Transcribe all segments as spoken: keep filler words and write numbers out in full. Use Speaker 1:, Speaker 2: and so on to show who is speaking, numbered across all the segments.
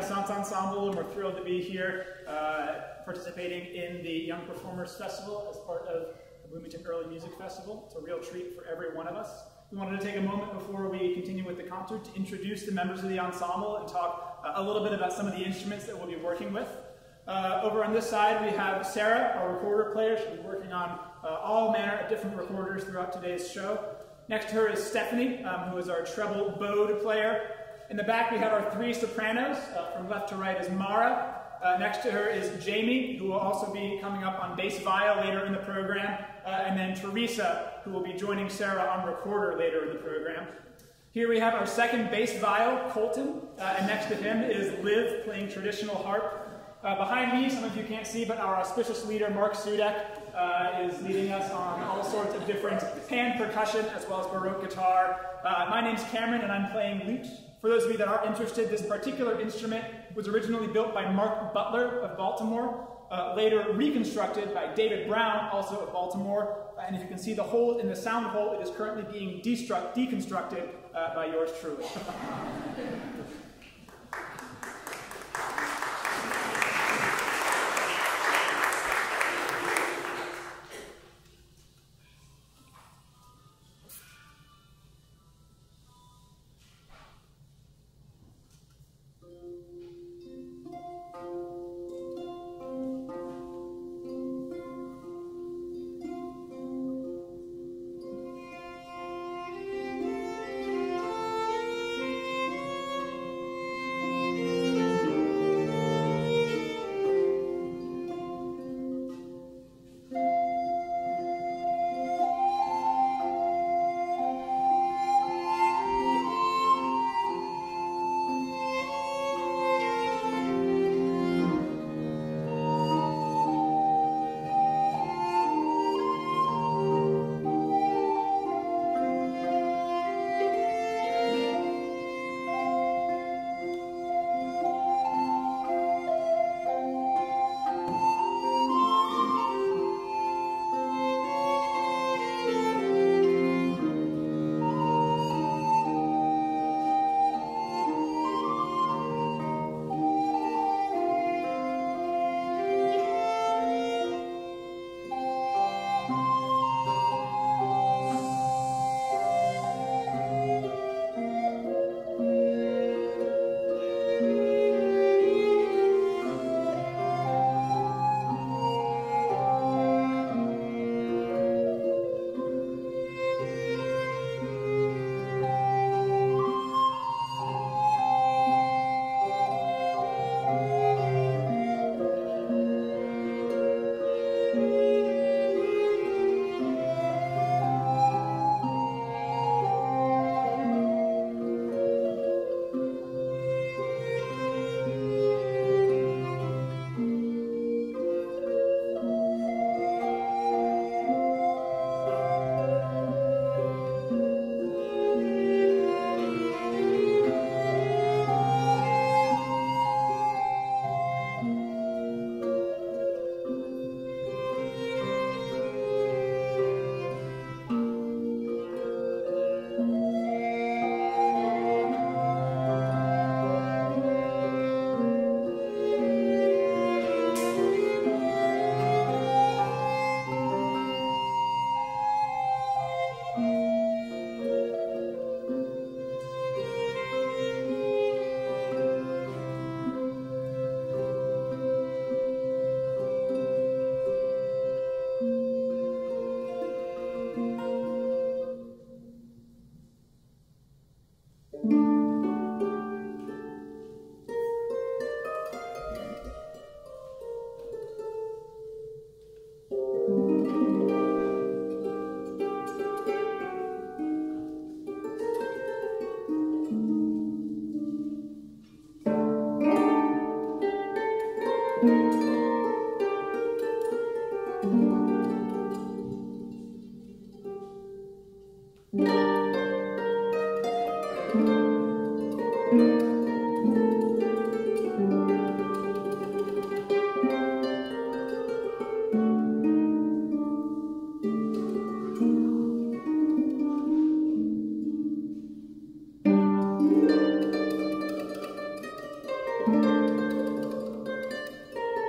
Speaker 1: Renaissance Ensemble, and we're thrilled to be here uh, participating in the Young Performers Festival as part of the Bloomington Early Music Festival. It's a real treat for every one of us. We wanted to take a moment before we continue with the concert to introduce the members of the ensemble and talk uh, a little bit about some of the instruments that we'll be working with. Uh, over on this side, we have Sarah, our recorder player. She'll be working on uh, all manner of different recorders throughout today's show. Next to her is Stephanie, um, who is our treble bowed player. In the back, we have our three sopranos. Uh, from left to right is Mara. Uh, next to her is Jamie, who will also be coming up on bass viol later in the program. Uh, and then Teresa, who will be joining Sarah on recorder later in the program. Here we have our second bass viol, Colton. Uh, and next to him is Liv, playing traditional harp. Uh, behind me, some of you can't see, but our auspicious leader, Mark Sudek, uh, is leading us on all sorts of different hand percussion as well as Baroque guitar. Uh, my name's Cameron, and I'm playing lute. For those of you that are interested, this particular instrument was originally built by Mark Butler of Baltimore, uh, later reconstructed by David Brown, also of Baltimore. Uh, and if you can see the hole in the sound hole, it is currently being deconstructed uh, by yours truly.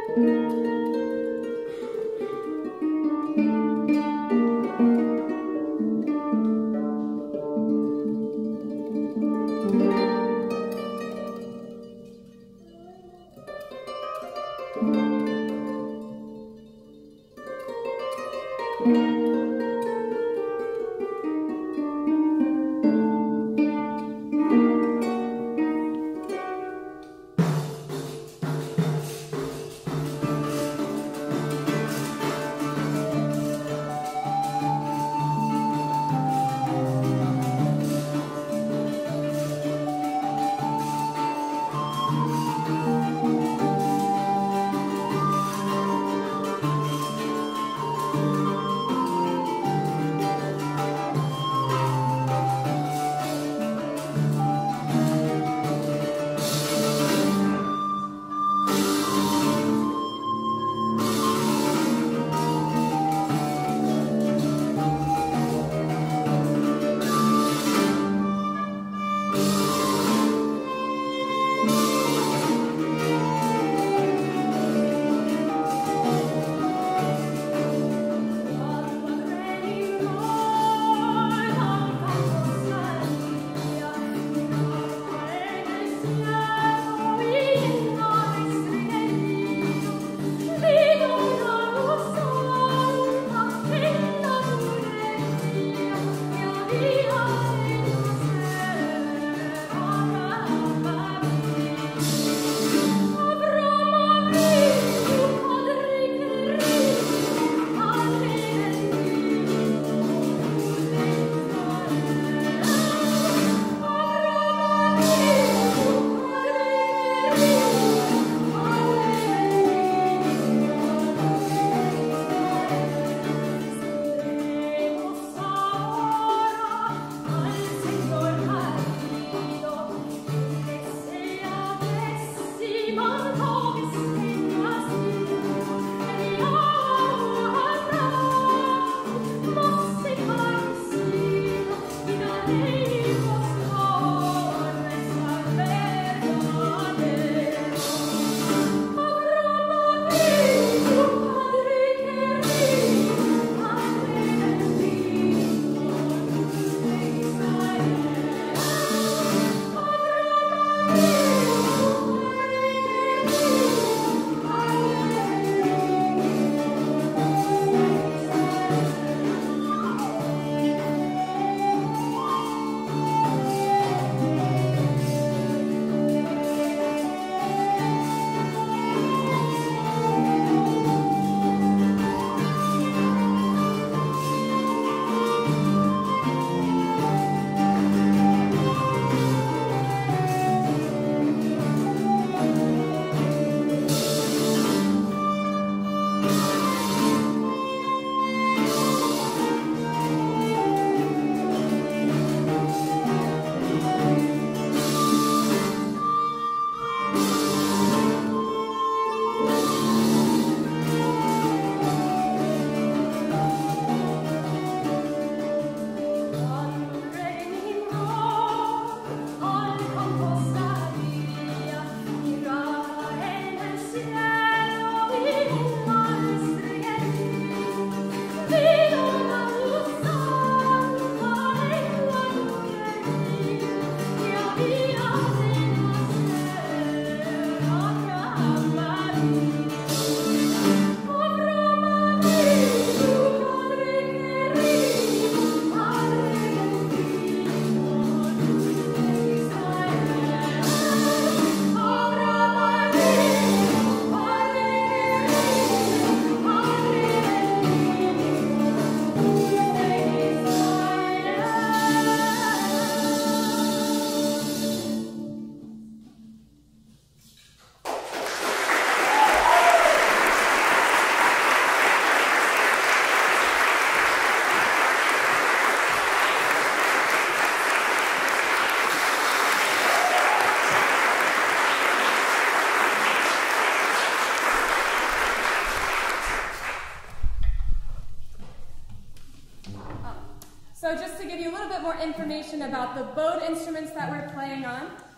Speaker 2: So just to give you a little bit more information about the bowed instruments that we're playing on,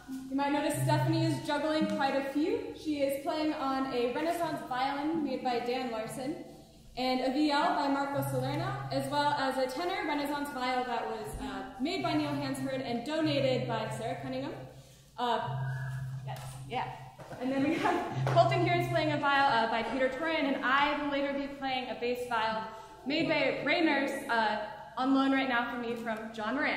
Speaker 2: You might notice Stephanie is juggling quite a few. She is playing on a Renaissance violin made by Dan Larson, and a viol by Marco Salerno, as well as a tenor Renaissance viol that was uh, made by Neil Hansford and donated by Sarah Cunningham. Uh, yes, yeah. And then we have Colton here is playing a viol uh, by Peter Torian, and I will later be playing a bass viol made by Ray Nurse, uh, on loan right now for me from John Moran.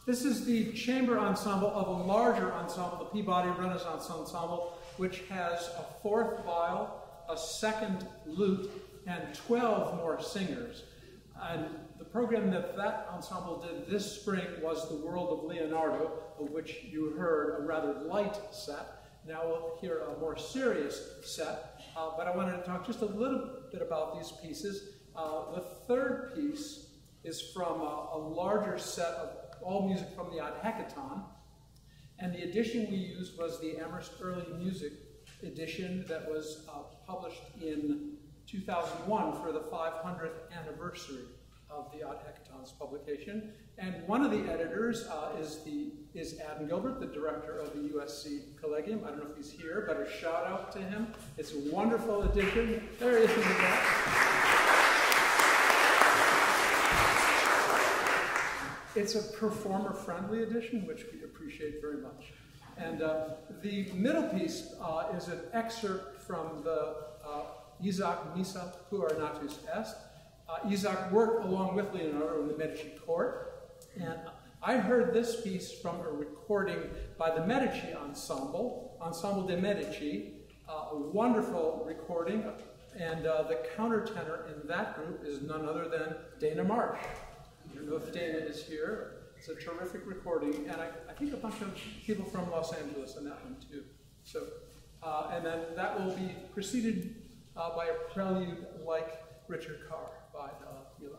Speaker 3: This is the chamber ensemble of a larger ensemble, the Peabody Renaissance Ensemble, which has a fourth viol, a second lute, and twelve more singers. And the program that that ensemble did this spring was The World of Leonardo, of which you heard a rather light set. Now we'll hear a more serious set, uh, but I wanted to talk just a little bit about these pieces. Uh, the third piece is from a, a larger set of all music from the Odd Hecaton, and the edition we used was the Amherst Early Music edition that was uh, published in two thousand one for the five hundredth anniversary of the Odd Hecaton's publication. And one of the editors uh, is the is Adam Gilbert, the director of the U S C Collegium. I don't know if he's here, but a shout out to him. It's a wonderful edition. There he is in the back. It's a performer-friendly edition, which we appreciate very much. And uh, the middle piece uh, is an excerpt from the uh, Isaac Missa Puernatus Est. Uh, Isaac worked along with Leonardo in the Medici court, and I heard this piece from a recording by the Medici Ensemble, Ensemble de Medici, uh, a wonderful recording, and uh, the countertenor in that group is none other than Dana Marsh. I don't know if Dana is here. It's a terrific recording, and I, I think a bunch of people from Los Angeles in that one too. So, uh, and then that will be preceded uh, by a prelude like Richard Carr by uh, Mila.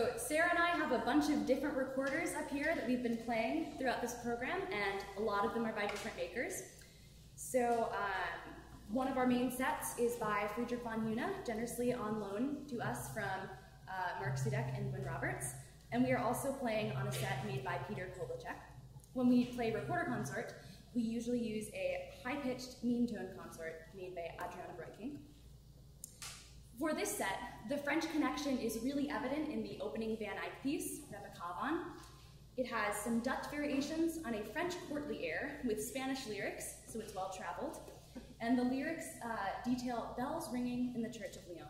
Speaker 4: So Sarah and I have a bunch of different recorders up here that we've been playing throughout this program, and a lot of them are by different makers. So um, one of our main sets is by Friedrich von Hune, generously on loan to us from uh, Mark Sudek and Wynn Roberts. And we are also playing on a set made by Peter Kovalchuk. When we play recorder consort, we usually use a high-pitched mean tone consort made by Adriana Breuking. For this set, the French connection is really evident in the opening Van Eyck piece, Rebecavan. It has some Dutch variations on a French courtly air with Spanish lyrics, so it's well-traveled, and the lyrics uh, detail bells ringing in the Church of Lyon.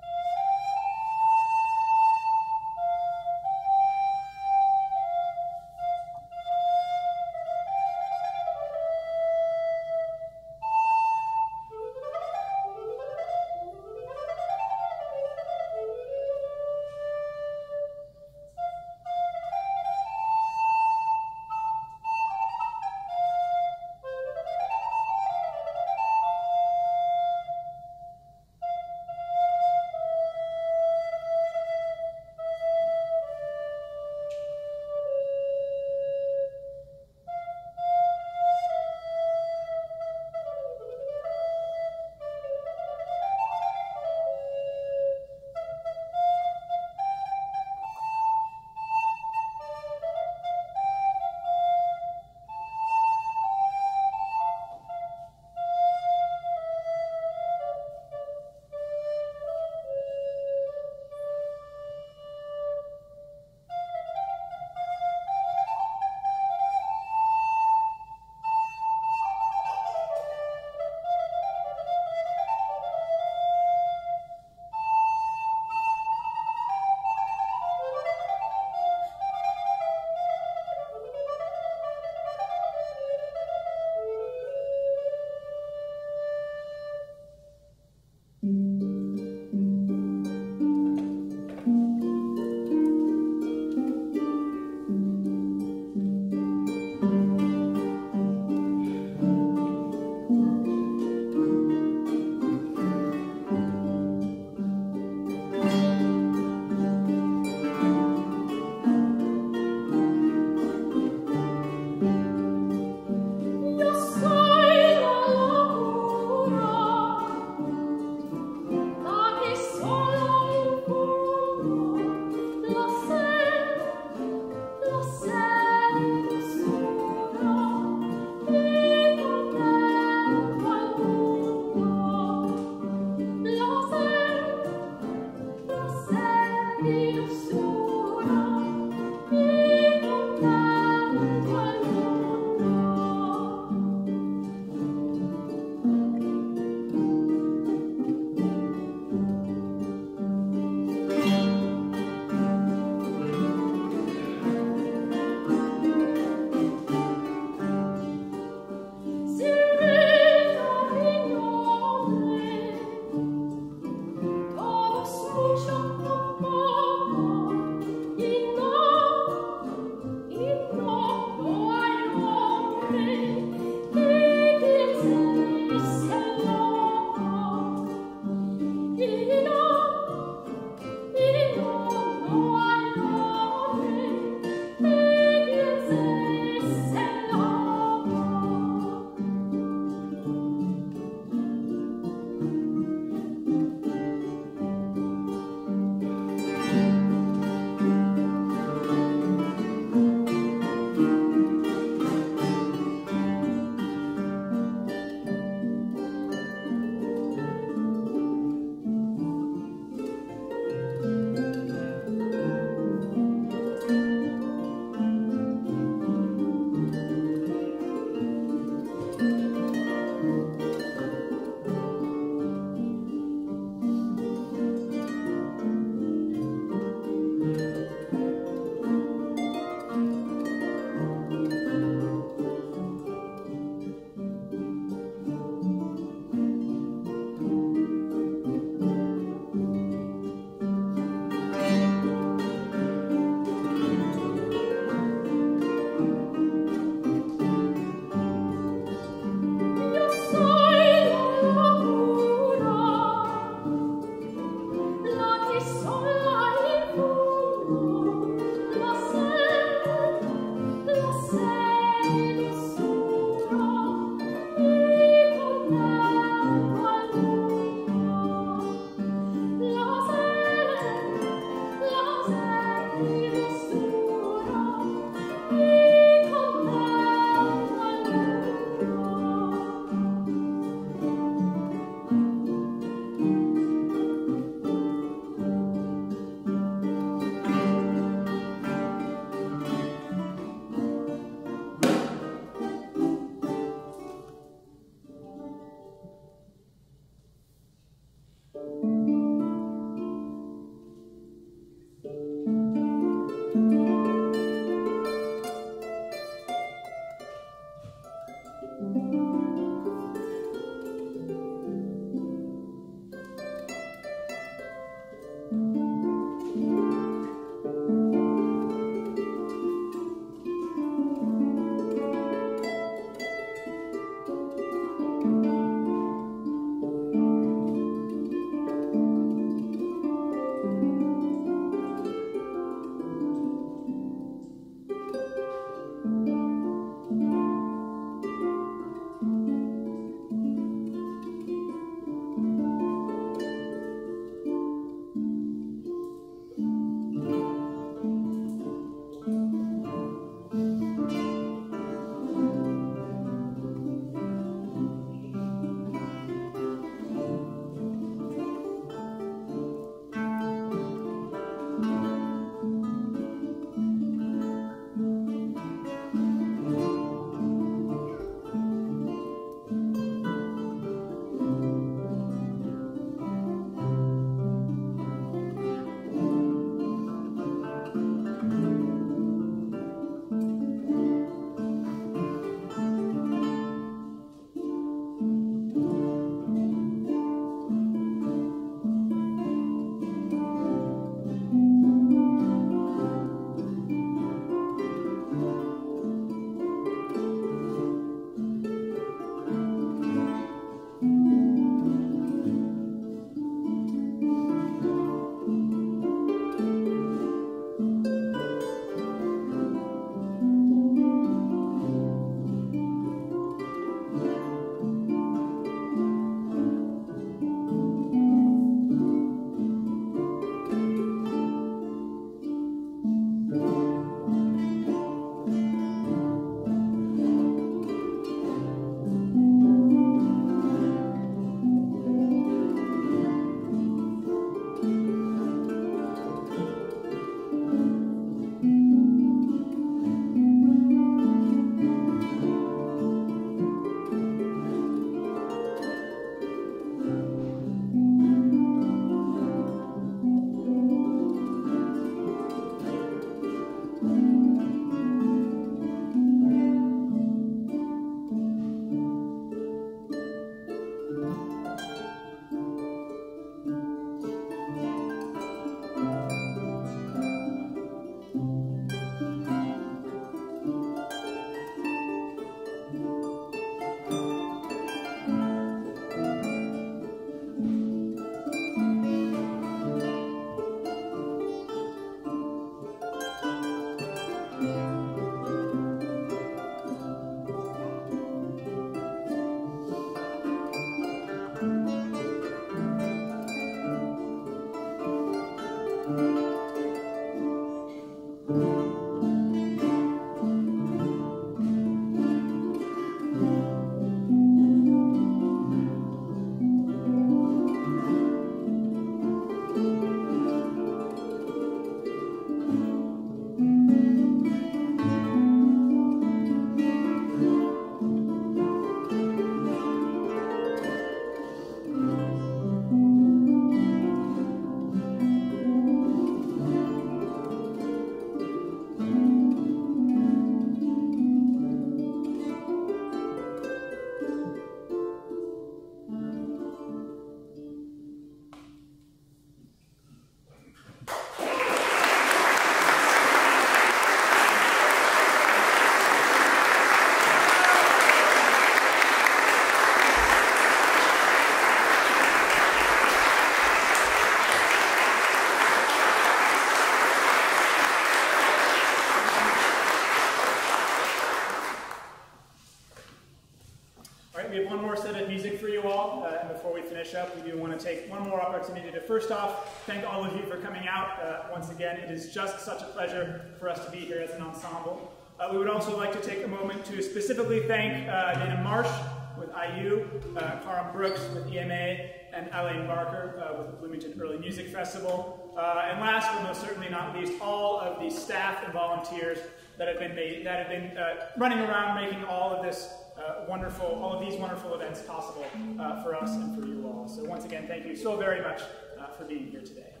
Speaker 1: one more set of music for you all, uh, and before we finish up, we do want to take one more opportunity to first off thank all of you for coming out. Uh, once again, it is just such a pleasure for us to be here as an ensemble. Uh, we would also like to take a moment to specifically thank uh, Dana Marsh with I U, uh, Karam Brooks with E M A, and Elaine Barker uh, with the Bloomington Early Music Festival. Uh, and last but most certainly not least, all of the staff and volunteers that have been made, that have been uh, running around making all of this uh, wonderful, all of these wonderful events possible uh, for us and for you all. So once again, thank you so very much uh, for being here today.